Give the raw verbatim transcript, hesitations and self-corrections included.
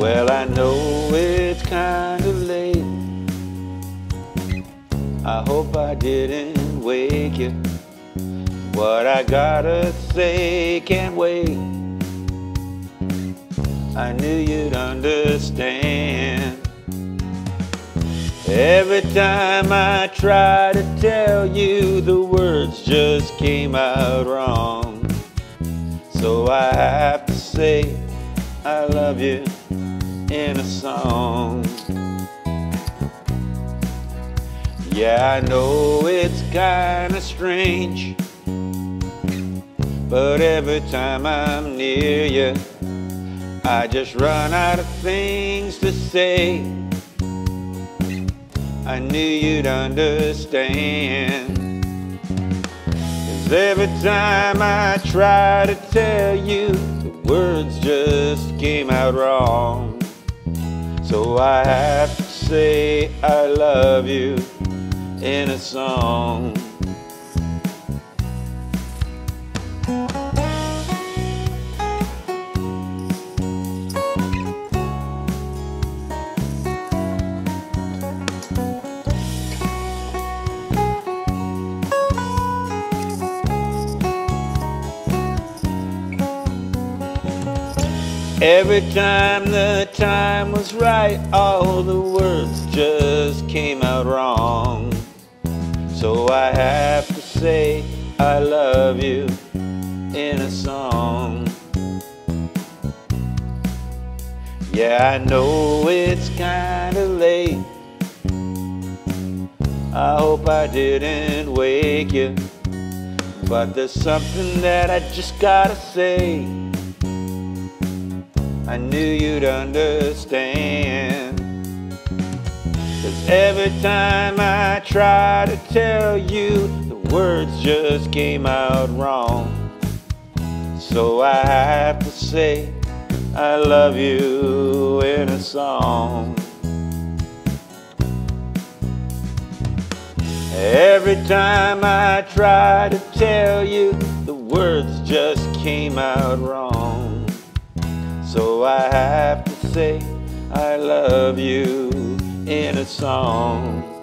Well, I know it's kind of late. I hope I didn't wake you. What I gotta say can't wait. I knew you'd understand. Every time I try to tell you, the words just came out wrong. So I have to say I love you in a song. Yeah, I know it's kinda strange, but every time I'm near you, I just run out of things to say. I knew you'd understand. 'Cause every time I try to tell you, the words just came out wrong. So I have to say I love you in a song. Every time the time was right, all the words just came out wrong. So I have to say I love you in a song. Yeah, I know it's kinda late. I hope I didn't wake you, but there's something that I just gotta say. I knew you'd understand. 'Cause every time I try to tell you, the words just came out wrong. So I have to say I love you in a song. Every time I try to tell you, the words just came out wrong. So I have to say I love you in a song.